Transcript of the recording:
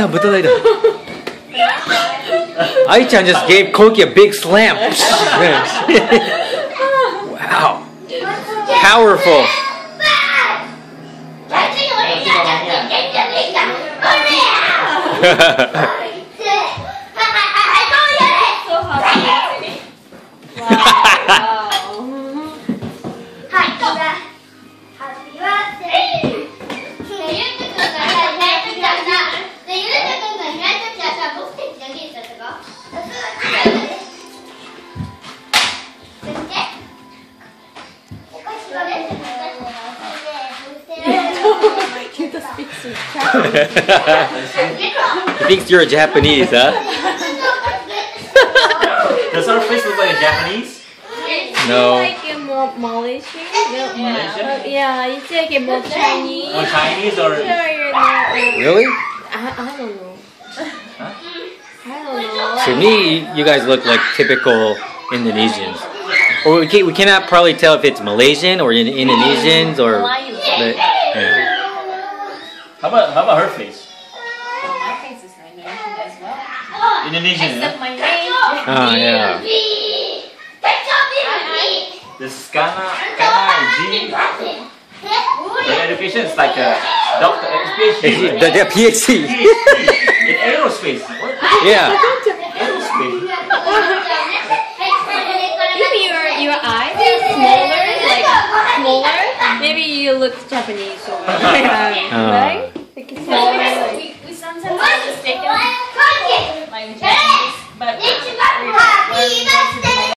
Ai-chan,ぶったたいた。Ai-chan just gave Koki a big slam. Wow. Powerful. He thinks you're a Japanese, huh? Does our face look like a Japanese? No. Like a more Malaysian? Yeah, it's like a more Chinese. More Chinese or? Really? I don't know. I don't know. To me, you guys look like typical Indonesians. Or we cannot probably tell if it's Malaysian or Indonesians or. Yeah. How about her face? My face is Indonesian as well. Indonesian. Except my name. Oh yeah. This is Kana G. The education is like a doctor, PhD. The PhD. In aerospace. What? Yeah. Aerospace. If your eyes are smaller, like smaller, maybe you look Japanese or right? Like smaller. We sometimes get mistaken like Japanese, but we're